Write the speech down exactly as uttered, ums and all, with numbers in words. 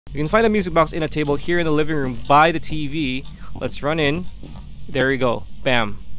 You can find a music box in a table here in the living room by the T V. Let's run in. There we go. Bam.